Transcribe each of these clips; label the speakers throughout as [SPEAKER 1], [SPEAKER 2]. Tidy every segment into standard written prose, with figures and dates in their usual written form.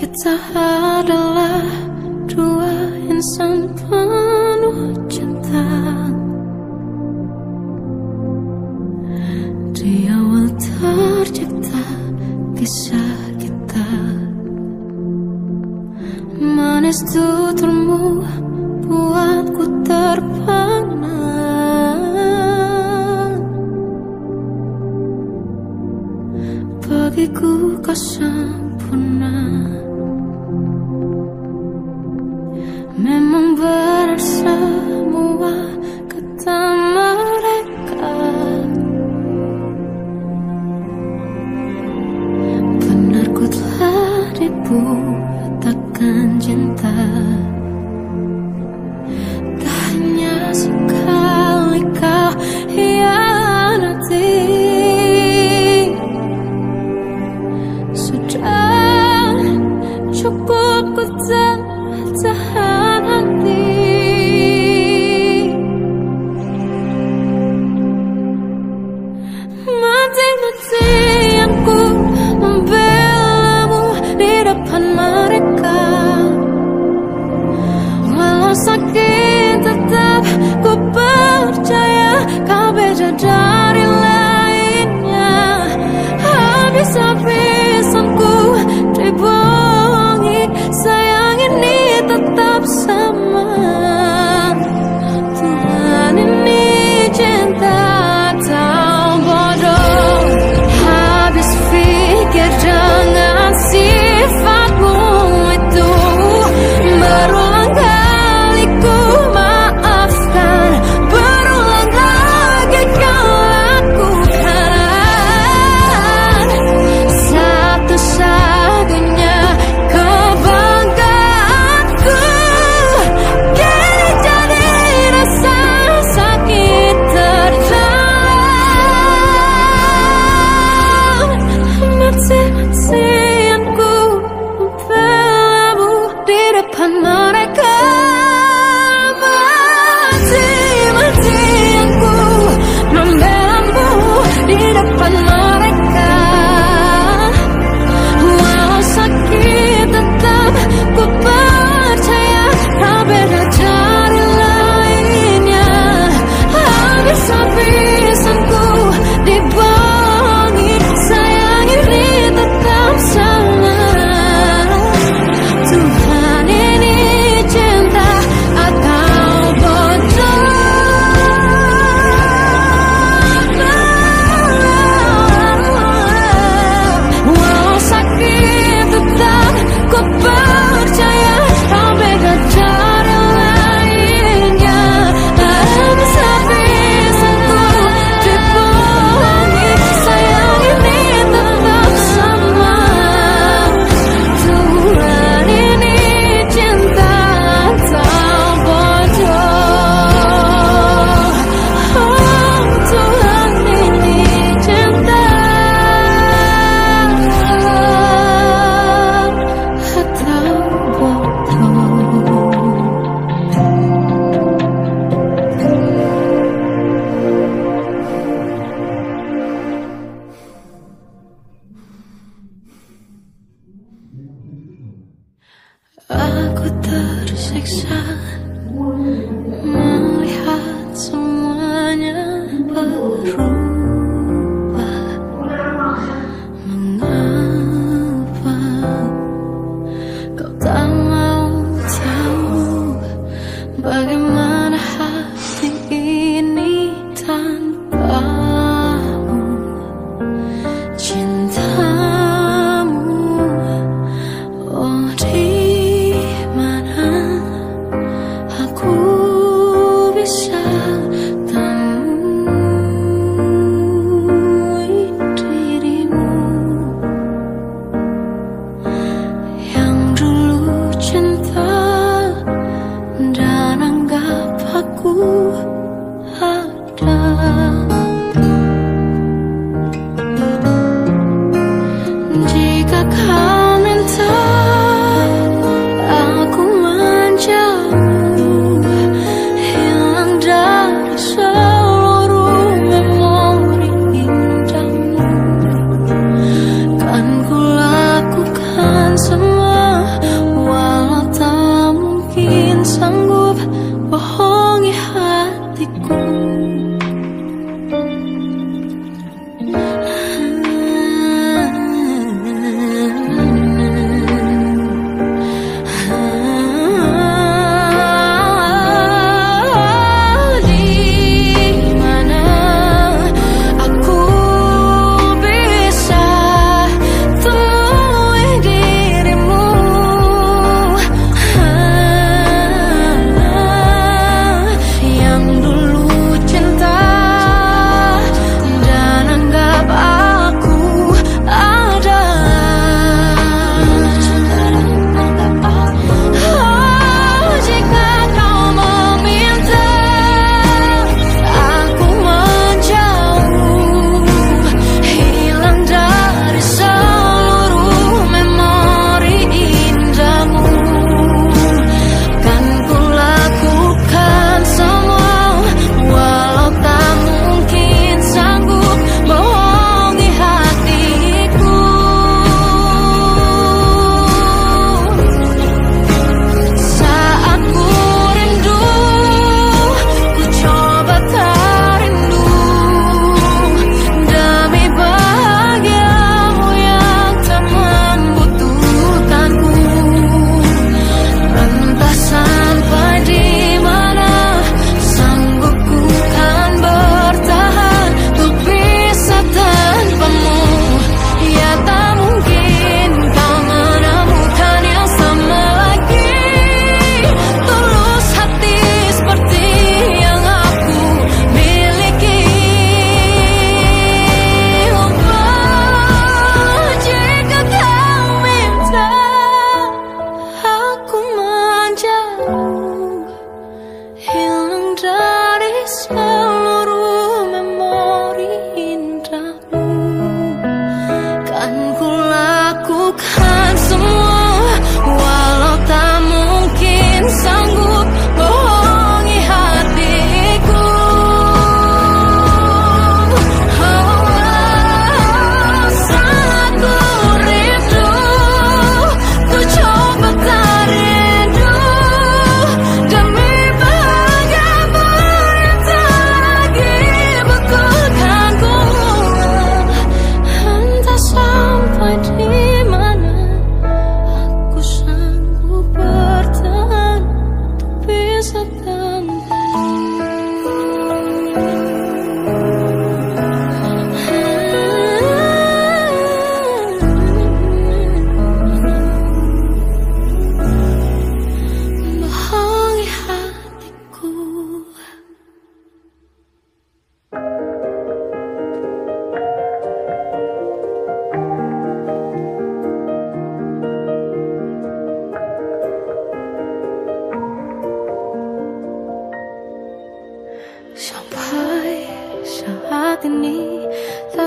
[SPEAKER 1] Kita adalah dua insan penuh cinta. Di awal tercipta kisah kita, manis tuturmu buatku terpana. Bagiku kau sempurna. Memang benar semua kata mereka, benar ku telah dibutakan cinta. Tak hanya sekali kau hianati, sudah cukup ku tahan hati. Mati-matian ku membelamu di depan mereka. Walau sakit tetap ku percaya kau beda dari lainnya. Habis-habisan ku dibohongi, sayang ini tetap sama. Tuhan ini cinta atau bodoh. Habis pikir dengan sifatmu itu, berulang kali ku maafkan, berulang lagi kau lakukan. Satu-satunya kebanggaanku kini jadi rasa sakit terdalam. Mati-matian ku membelamu di depan mereka. Mati-matian ku membelamu di depan mereka. Walau sakit tetap ku percaya kau beda dari lainnya. Habis-habisan ku dibohongi, sayang ini tetap sama. Tuhan ini cinta atau bodoh. Walau sakit tetap ku percaya kau beda dari lainnya. Habis-habisan ku dibohongi, sayang ini tetap sama. Tuhan ini cinta atau bodoh. Oh, Tuhan ini cinta atau bodoh. Aku tersiksa melihat semuanya berubah. Mengapa kau tak mau tahu bagaimana hati ini tanpamu? Cintamu, oh di mana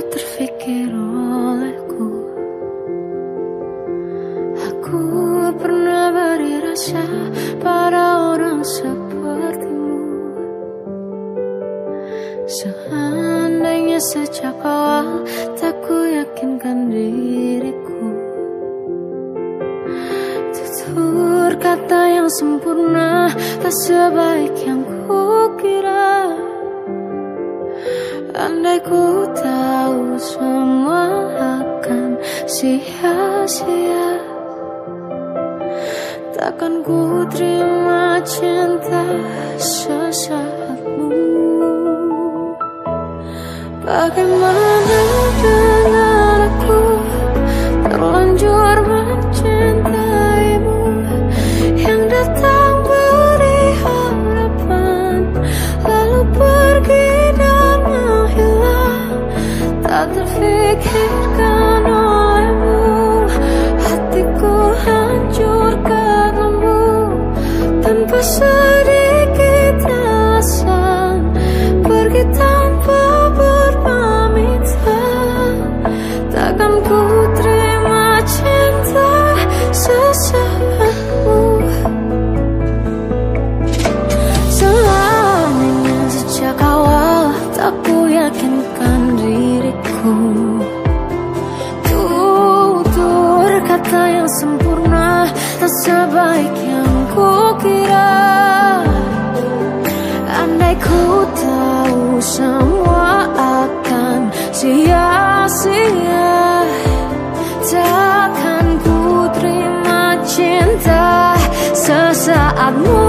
[SPEAKER 1] terfikir olehku. Aku pernah beri rasa pada orang sepertimu. Seandainya sejak awal tak ku yakinkan diriku, tutur kata yang sempurna tak sebaik yang ku kira. Andai ku tahu semua akan sia-sia, takkan ku terima cinta sesaatmu. Bagaimana dengan aku, terlanjur mencintaimu, yang datang beri harapan lalu pergi dan menghilang. Tak terfikirkan olehmu, hatiku hancur karenamu. Tanpa sedikit alasan, pergi tanpa berpamitan. Takkan ku terima cinta sesaatmu. Selamanya sejak awal tak ku yakinkan diriku. Tutur kata yang sempurna tak sebaik yang ku kira. Andai ku tahu semua akan sia-sia, takkan ku terima cinta sesaatmu.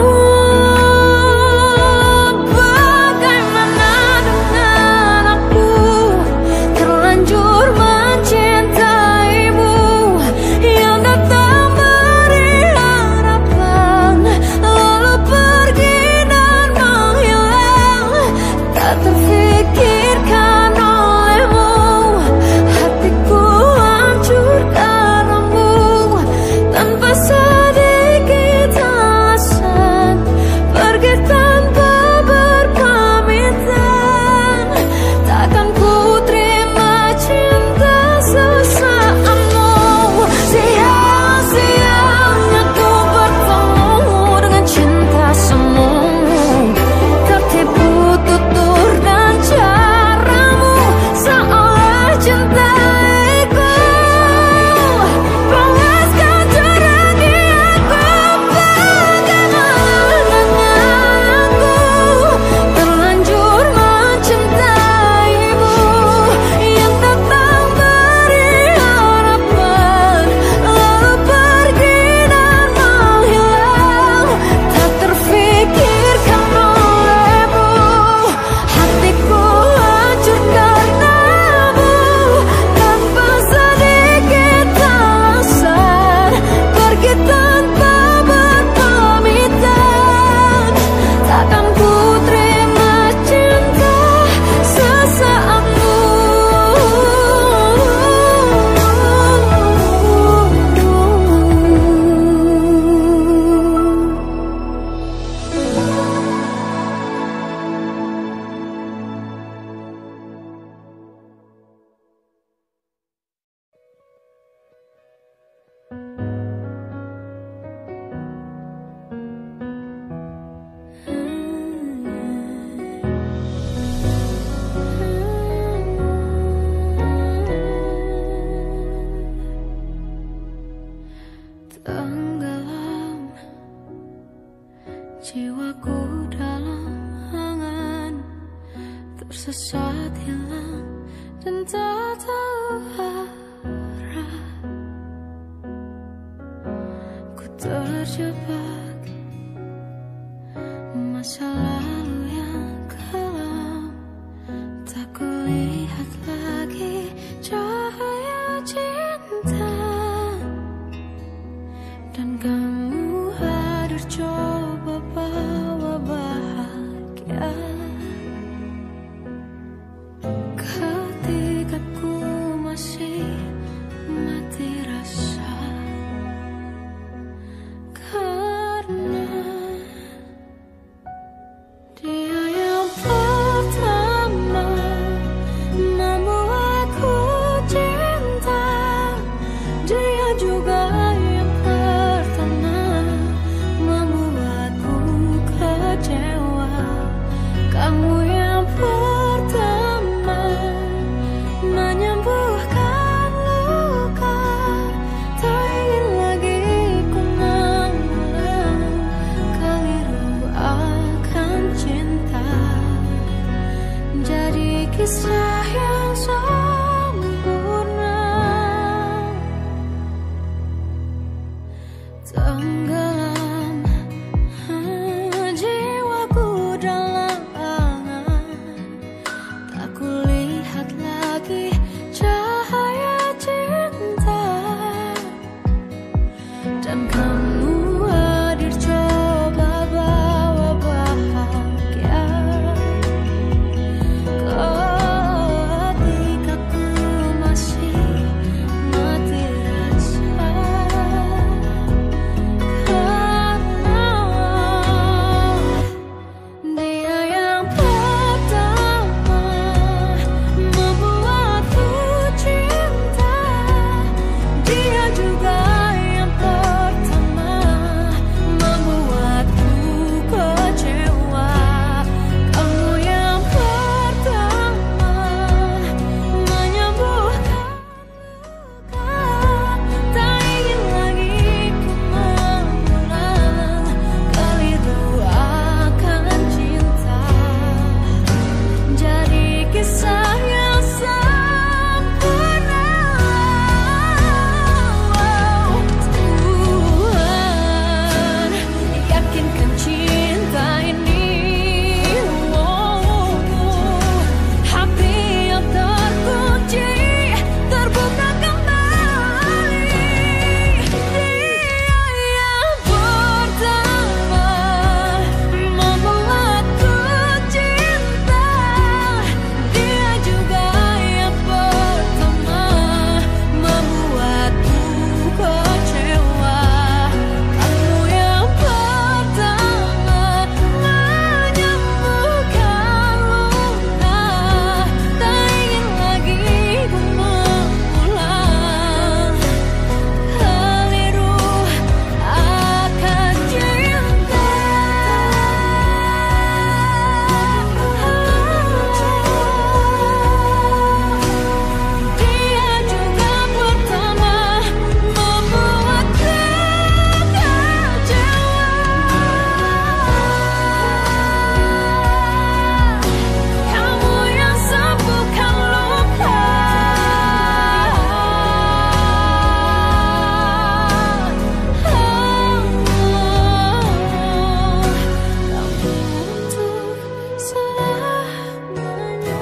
[SPEAKER 1] Bagaimana dengan aku, terlanjur mencintaimu, yang datang beri harapan lalu pergi dan menghilang. Tak terfikirkan olehmu, hatiku hancur karenamu. Tanpa sedikit alasan, pergi tanpa berpamitan. Takkan ku terima cinta sesaatmu. Sia-sianya ku bertemu dengan cinta semu, tertipu tutur dan caramu, seolah cintaiku. Panaskan cerah di aku. Bagaimana dengan aku, terlanjur mencintaimu, yang datang beri harapan lalu pergi dan menghilang. Tak terfikirkan olehmu, hatiku hancur karenamu. Tanpa sedikit alasan, pergi tanpa berpamitan. Takkan ku terima cinta sesaatmu. Tenggelam jiwaku dalam angan, tersesat hilang dan tak tahu arah. Ku terjebak masa lalu yang kelam, tak kulihat lagi cahaya cinta. Dan kamu hadir coba bawa bahagia. Ketika ku masih mati rasa, kisah yang sempurna. Tenggelam jiwaku dalam angan, tak kulihat lagi cahaya cinta. Dan kamu hadir coba bawa bahagia ketika ku masih mati rasa. Karena dia yang pertama membuatku cinta, dia juga yang pertama membuatku kecewa. Kamu yang pertama menyembuhkan luka, tak ingin lagi ku mengulang keliru akan cinta. Jadi kisah yang sempurna. Tuhan, yakinkan cinta ini. Hati yang terkunci terbuka kembali. Dia yang pertama membuatku cinta, dia juga yang pertama membuatku kecewa. Kamu yang pertama menyembuhkan luka, tak ingin lagi ku mengulang keliru akan cinta. Dia juga pertama membuatku kecewa. Kamu yang sembuhkan luka, kamu untuk selamanya.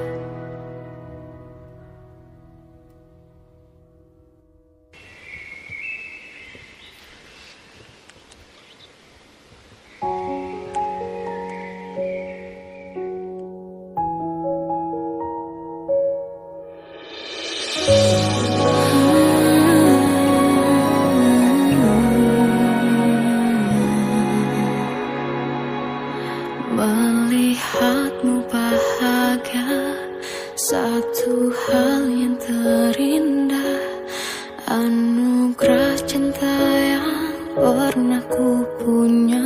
[SPEAKER 1] Melihatmu bahagia, satu hal yang terindah, anugerah cinta yang pernah ku punya.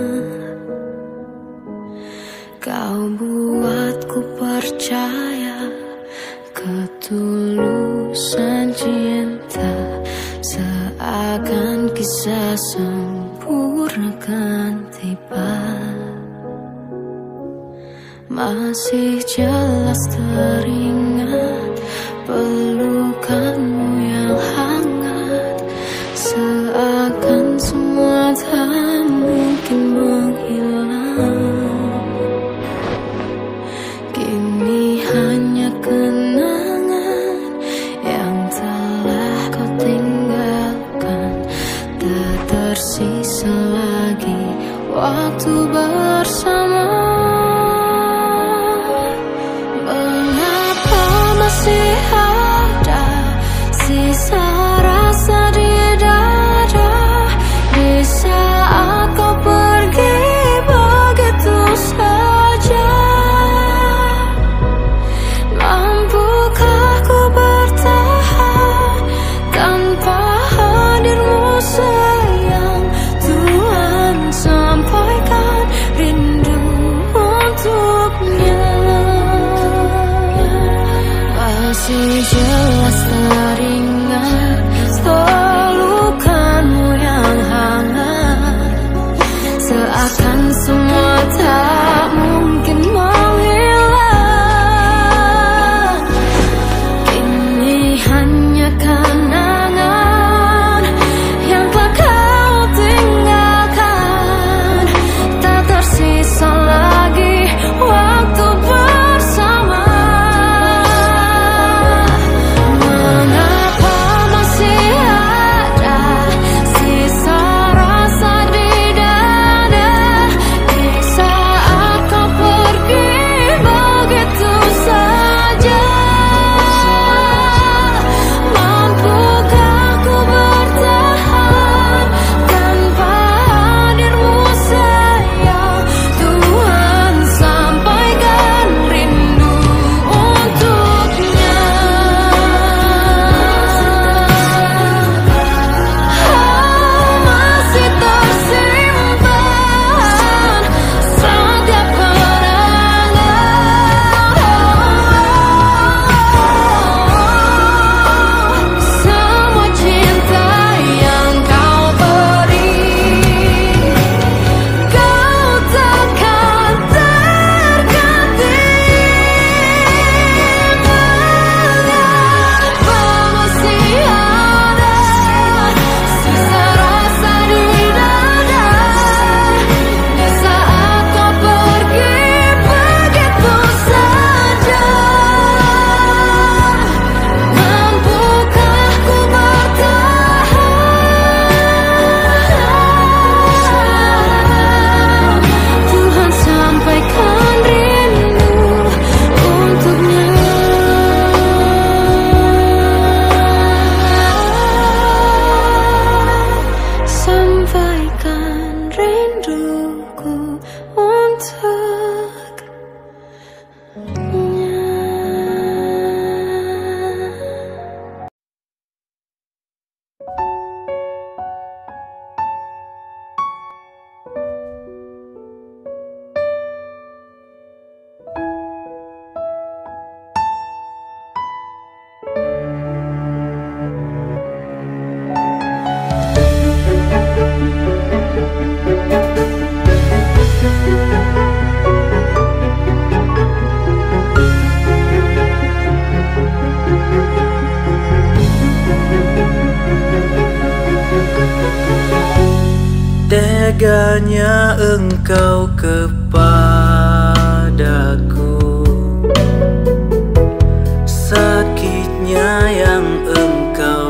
[SPEAKER 1] Kau buatku percaya ketulusan cinta, seakan kisah sempurna kan tiba. Masih jelas teringat pelukanmu yang hangat, seakan semua tak mungkin menghilang. Kini hanya kenangan yang telah kau tinggalkan, tak tersisa lagi waktu bersama. Masih ada sisa rasa di dada di saat kau pergi begitu saja. Mampukah ku bertahan tanpa hadirmu sayang? Tuhan sampaikan rindu untuknya. Masih jelas teringat pelukanmu yang hangat, seakan semua tak mungkin menghilang.
[SPEAKER 2] teganya engkau kepadaku, sakitnya yang engkau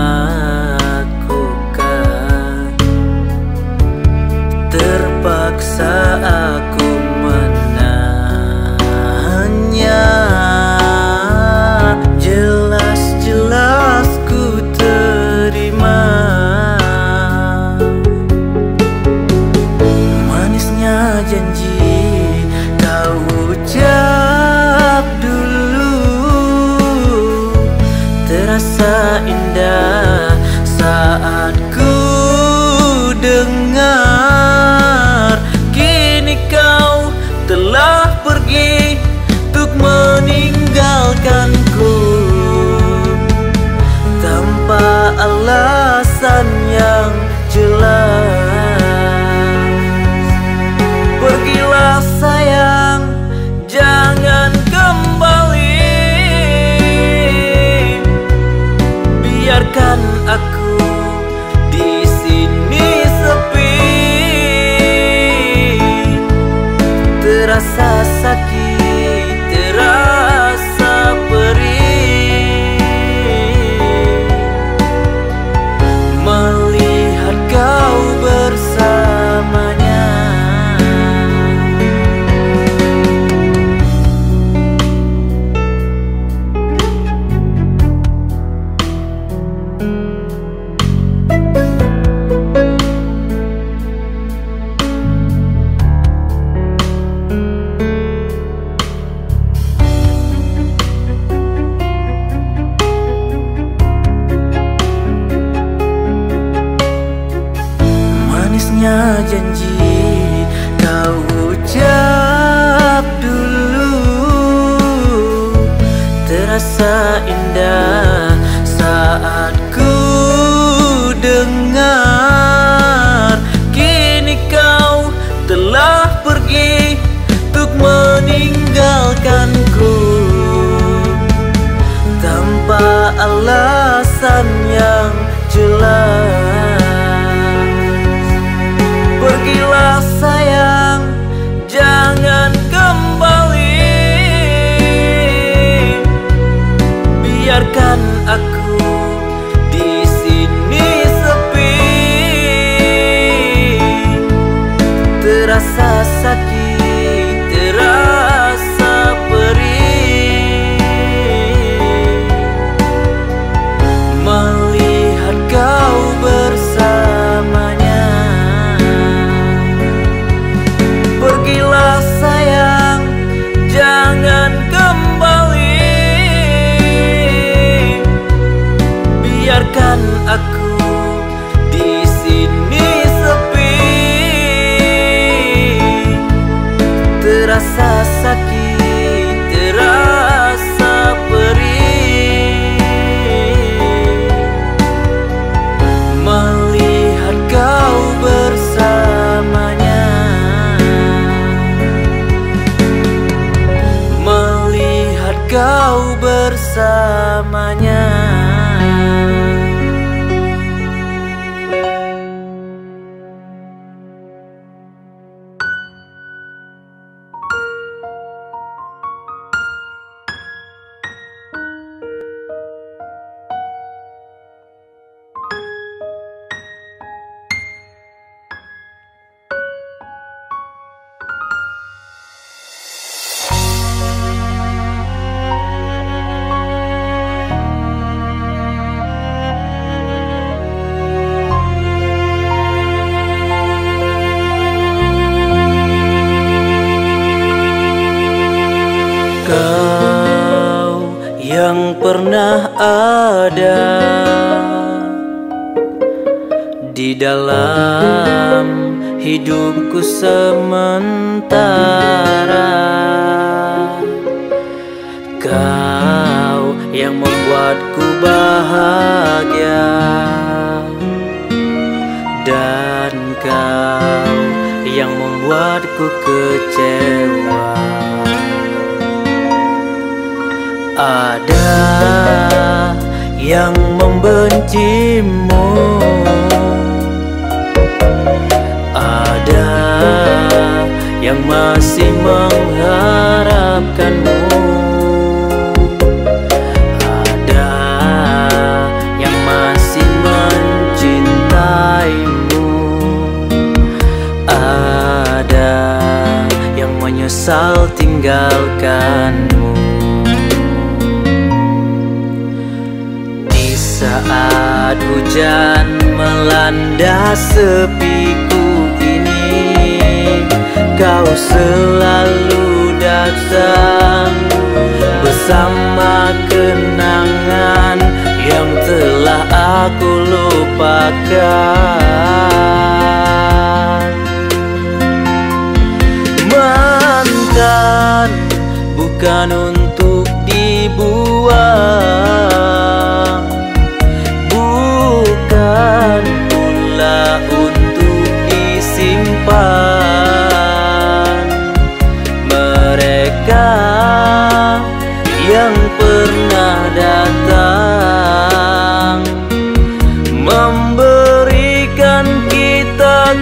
[SPEAKER 2] lakukan, terpaksa aku menahannya. Jelas-jelas ku terima manisnya janji kau ucap dulu, terasa indah saat ku dengar. Kini kau telah pergi untuk meninggalkanku tanpa alasan yang jelas. Pergilah sayang, jangan kembali, biarkan aku di sini sepi, terasa sakit, terasa perih, melihat kau bersamanya. Manisnya janji kau ucap dulu, terasa indah saat ku dengar. Kini kau telah pergi untuk meninggalkanku tanpa alasan yang jelas. Pergilah sayang, jangan kembali, biarkan aku di sini sepi, terasa sakit, terasa perih, melihat kau bersamanya. Pergilah sayang, jangan kembali, biarkan aku di sini sepi, terasa sakit, terasa perih, melihat kau bersamanya. Melihat kau bersamanya. Kau yang pernah ada di dalam hidupku sementara, kau yang membuatku bahagia, dan kau yang membuatku kecewa. Ada yang membencimu, yang masih mengharapkanmu. Ada yang masih mencintaimu, ada yang menyesal tinggalkanmu. Di saat hujan melanda sepiku ini, kau selalu datang bersama kenangan yang telah aku lupakan. Mantan bukan untuk dibuang, bukan pula untuk disimpan. Mereka yang pernah datang memberikan kita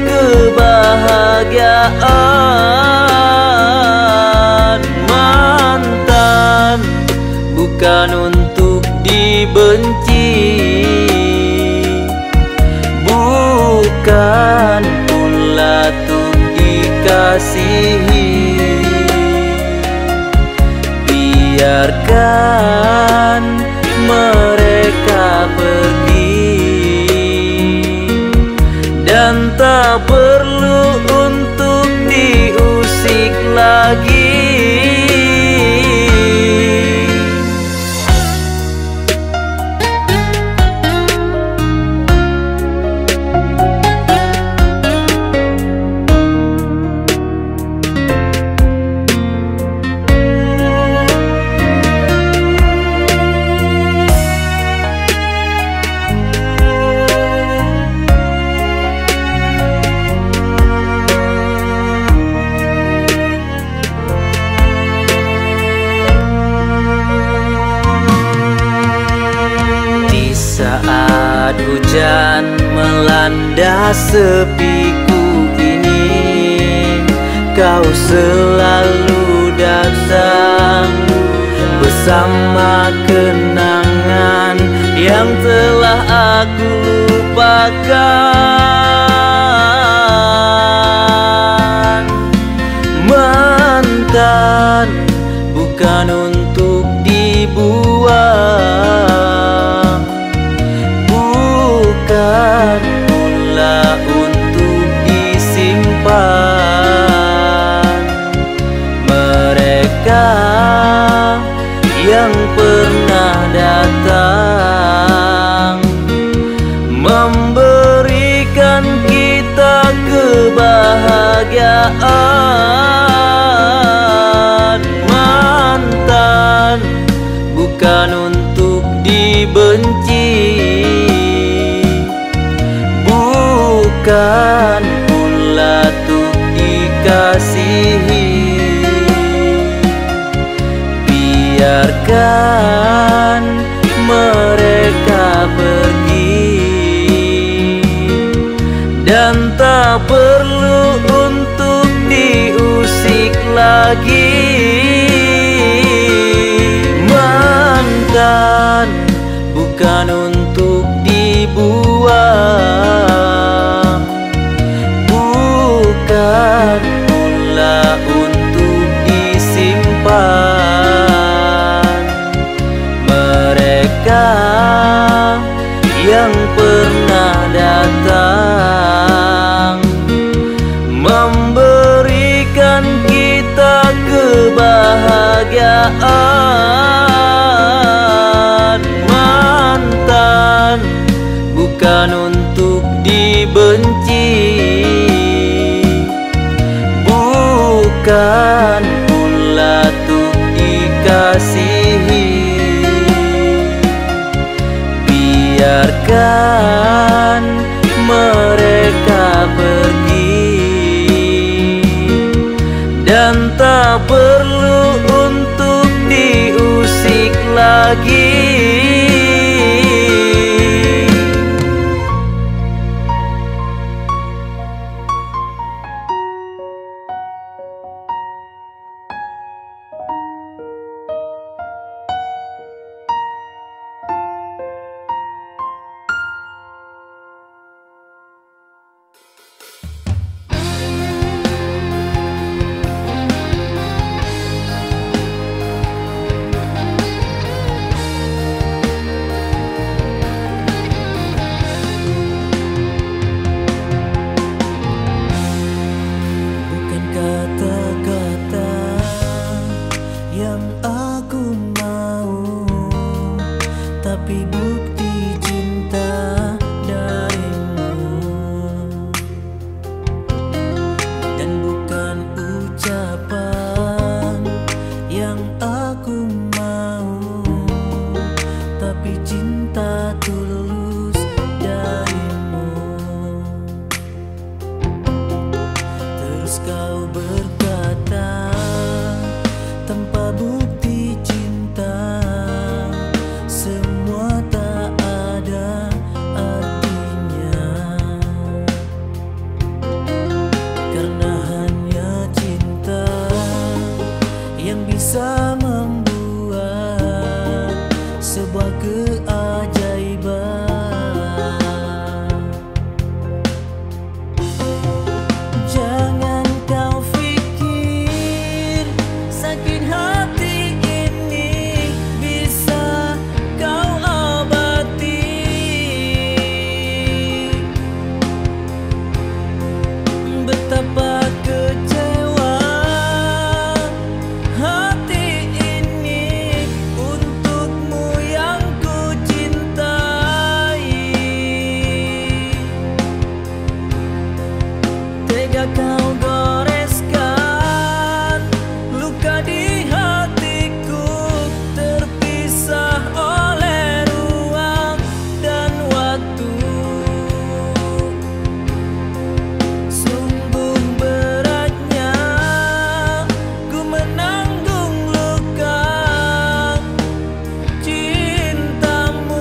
[SPEAKER 2] kebahagiaan. Mantan bukan untuk dibenci, bukan pula untuk dikasihi. Biarkan mereka pergi dan tak perlu untuk diusik lagi. Saat hujan melanda sepiku ini, kau selalu datang bersama kenangan yang telah aku lupakan. Mantan bukan untuk dibuang, bukan pula untuk disimpan. Mereka yang pernah datang memberikan kita kebahagiaan. Mantan bukan untuk dibenci, bukan pula untuk dikasihi. Biarkan mereka pergi dan tak perlu untuk diusik lagi. Mantan bukan untuk dibuang, bukan pula untuk disimpan. Mereka yang pernah datang memberikan kita kebahagiaan. Mantan bukan untuk dibenci, bukan pula untuk dikasihi. Biarkan mereka pergi dan tak perlu untuk diusik lagi.
[SPEAKER 3] tapi bukti cinta darimu. Dan bukan ucapan yang aku mau, tapi cinta tulus darimu. Terus kau berkata tanpa bukti cinta semua tak ada artinya, karena hanya cinta yang bisa membuat sebuah keajaiban. Jangan kau pikir sakit hati ini bisa kau obati. Betapa kecewa hati ini untukmu yang ku cintai. Tega kau goreskan luka di hatiku, terpisah oleh ruang dan waktu. Sungguh beratnya ku menanggung luka cintamu.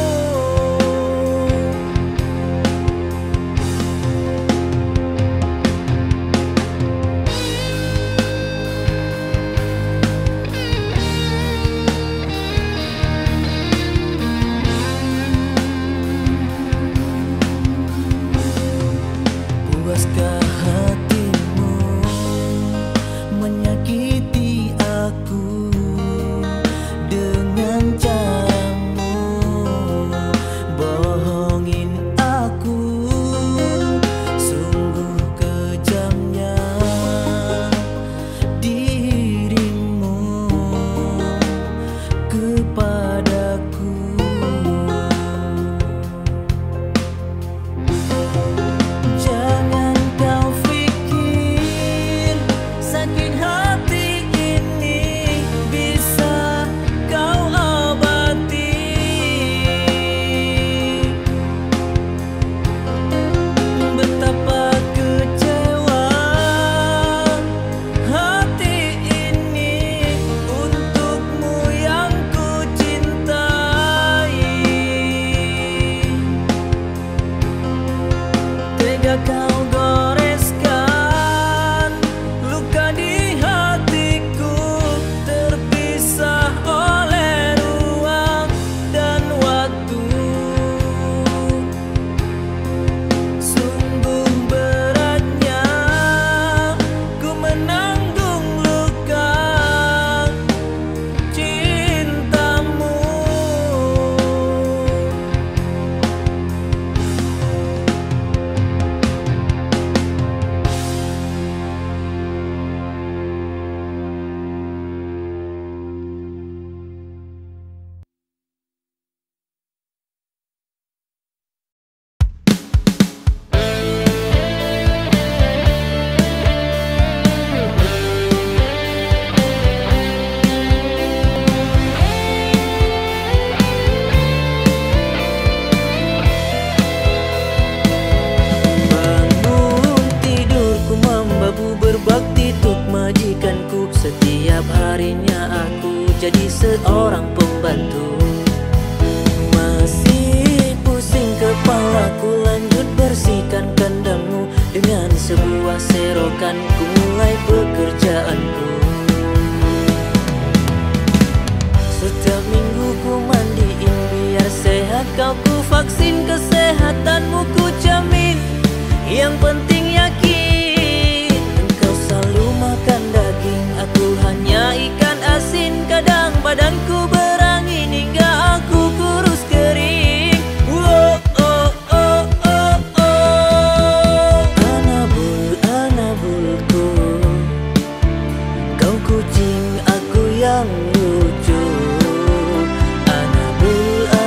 [SPEAKER 3] Puaskah hatimu menyakiti aku dengan caramu, bohongin aku? Sungguh kejamnya dirimu kepadaku. Jangan kau pikir sakit hati ini bisa kau obati. Betapa kecewa hati ini untukmu yang ku cintai. Tega kau goreskan luka di hatiku, terpisah oleh ruang dan waktu. Sungguh beratnya ku menanggung luka cintamu. Bangun tidurku membabu berbakti tuk majikanku. Setiap harinya aku jadi seorang pembantu. Masih pusing kepalaku, lanjut bersihkan kandangmu. Dengan sebuah serokan ku mulai pekerjaanku. Setiap minggu ku mandiin biar sehat kau, ku vaksin kesehatanmu ku jamin. Yang penting yakin engkau selalu makan daging, aku hanya ikan asin. Kadang badanku berangin hingga aku kurus kering. Oh, oh, oh, oh, oh. Anabul, anabulku, kau kucing aku yang lucu. Anabul,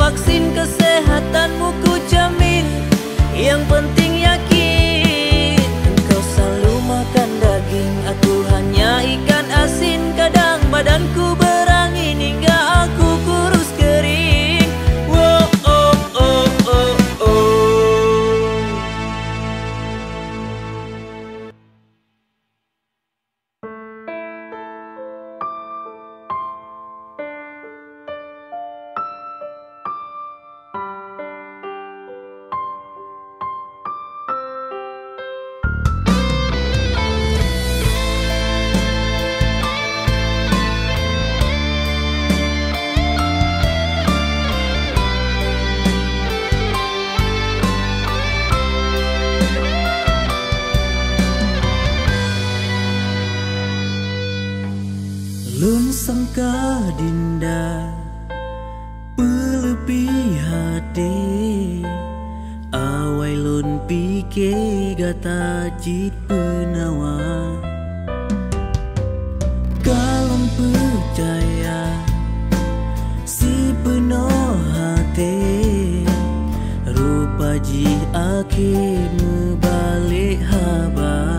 [SPEAKER 3] vaksin kesehatanmu ku jamin. Yang penting yakin, engkau selalu makan daging, aku hanya ikan asin. Kadang badanku berangin hingga aku kurus kering. Wow, oh, oh, oh, oh.
[SPEAKER 2] Lun sangka dinda pelepi hati, awai lun pike gata jit penawa. Kalon percaya si penuh hati, rupa ji akhir membalik haba.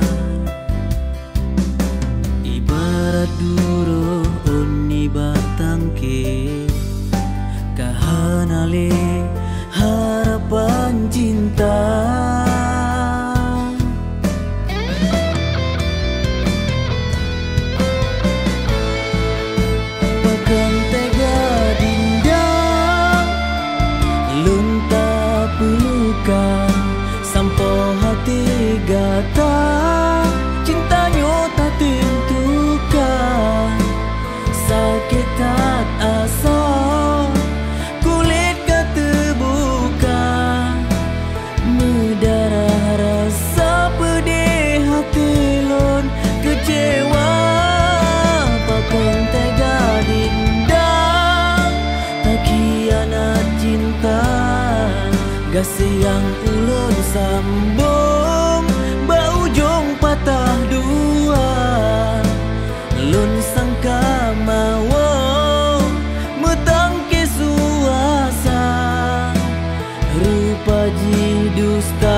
[SPEAKER 2] Ibarat duro oni batangke, kahanale harapan cinta. Bahkan tega dinda, lun tak pelukan, sampai hati gata. Cintanya tak tentukan, sakit tak asa, kulit gak terbuka, mendarah rasa pedih hati lon kecewa. Pakon tega dinda, tak khianat cinta, gasih yang ulun sambung baujung patah dua. Lun sangka mawo metangke suasa, rupa ji dusta.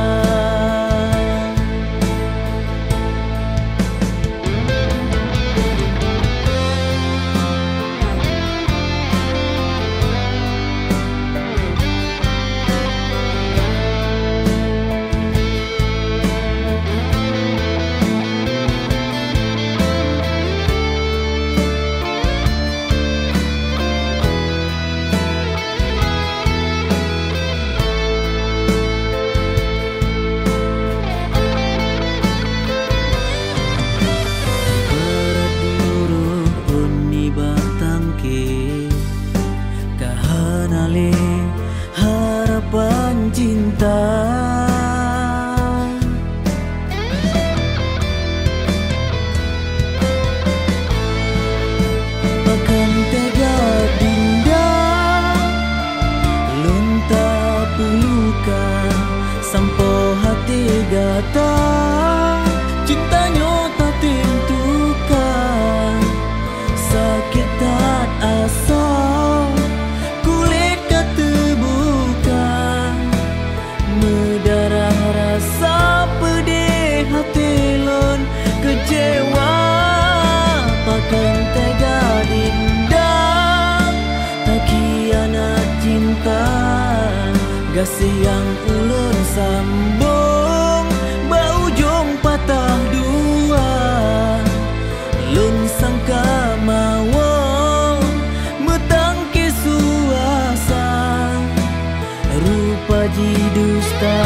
[SPEAKER 2] Kahanale harapan cinta. Bahkan tega dinda, lun tak pelukan, sampai hati gata. Cintanya tak tentukan, sakit tak asa, kulit gak terbuka, mendarah rasa pedih hati lon kecewa. Bahkan tega dinda, tak khianat cinta, gasih yang ulun sambung baujung patah dua. Lun sangka mawo metangke suasa, rupa ji dusta.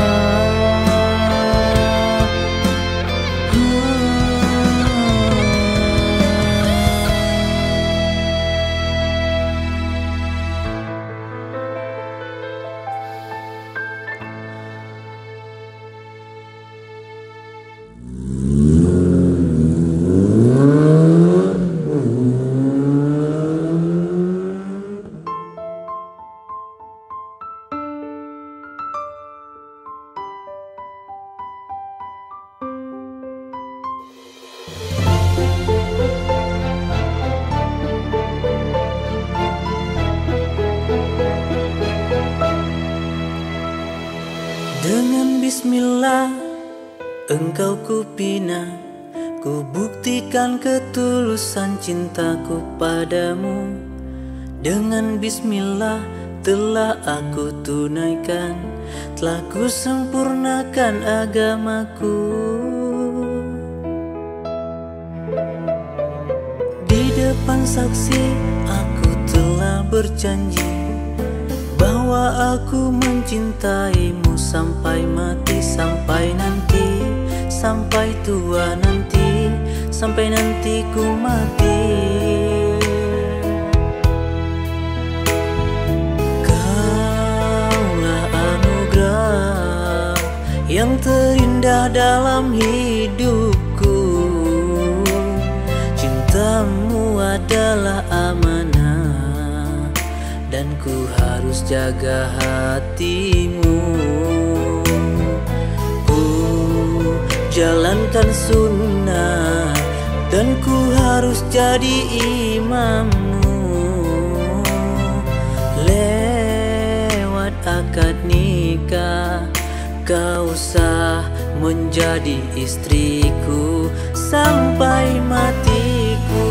[SPEAKER 3] Dengan bismillah engkau kupina, ku buktikan ketulusan cintaku padamu. Dengan bismillah telah aku tunaikan, telah ku sempurnakan agamaku. Di depan saksi aku telah berjanji bahwa aku mencintaimu sampai mati, sampai nanti, sampai tua nanti, sampai nanti ku mati. Kaulah anugerah yang terindah dalam hidupku. Cintamu adalah amanah dan ku harus jaga hatimu. Ku jalankan sunnah dan ku harus jadi imammu. Lewat akad nikah kau sah menjadi istriku sampai matiku.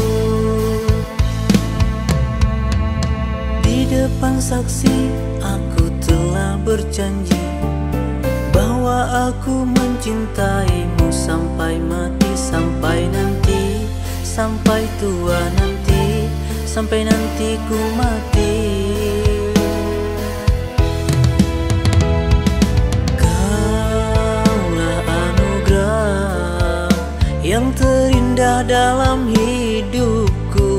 [SPEAKER 3] Di depan saksi aku telah berjanji bahwa aku mencintaimu sampai mati, sampai nanti, sampai tua nanti, sampai nanti ku mati. Kaulah anugerah yang terindah dalam hidupku.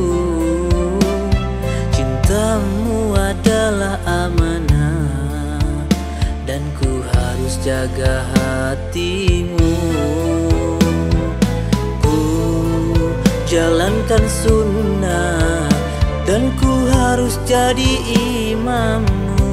[SPEAKER 3] Cintamu adalah amanah dan ku harus jaga hatimu. Ku jalankan sunnah dan ku harus jadi imammu.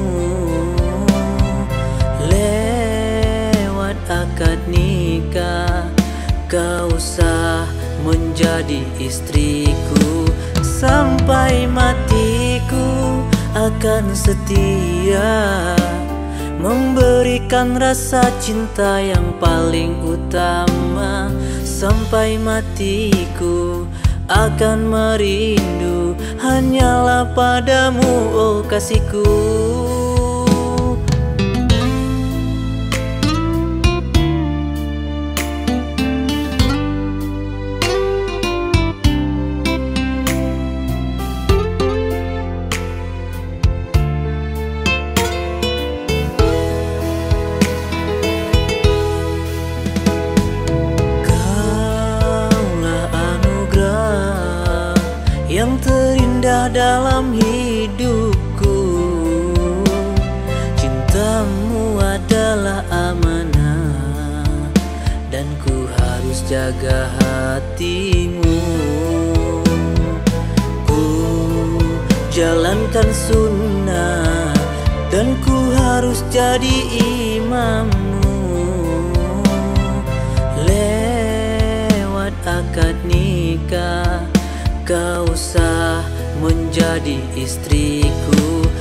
[SPEAKER 3] Lewat akad nikah kau sah menjadi istriku sampai matiku. Akan setia memberikan rasa cinta yang paling utama. Sampai matiku akan merindu hanyalah padamu, oh kasihku. Yang terindah dalam hidupku. Cintamu adalah amanah dan ku harus jaga hatimu. Ku jalankan sunnah dan ku harus jadi imammu. Lewat akad nikah kau sah menjadi istriku